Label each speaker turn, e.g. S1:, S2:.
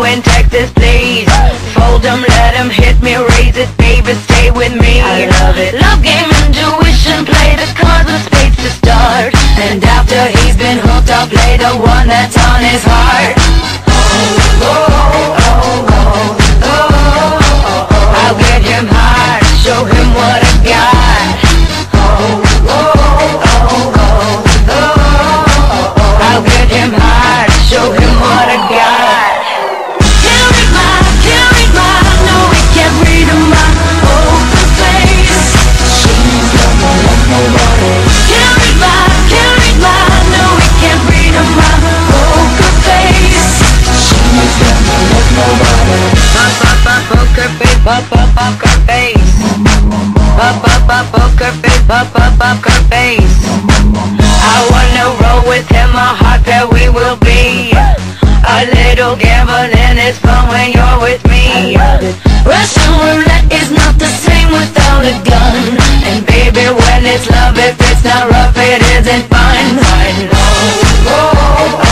S1: in Texas, please. Fold 'em, let 'em hit me, raise it, baby, stay with me. I love it. Love game, intuition, play the cards with spades to start. And after he's been hooked, I'll play the one that's on his heart. Oh, oh, oh, oh, oh, oh, oh. I'll get him hard, show him what I got. Oh, oh, oh, oh, oh, oh. I'll get him hard, show him what I got. Can't read my, no, he can't read my poker face. She's got me like nobody. Can't read my, no, he can't read my poker face. She's got me like nobody. Poker face, poker face. Poker face, poker face. I wanna roll with him, a hot pair we will be. A little gambling is fun when you're with me. Russian roulette is not the same without a gun. And baby, when it's love, if it's not rough, it isn't fun. Oh, oh, oh.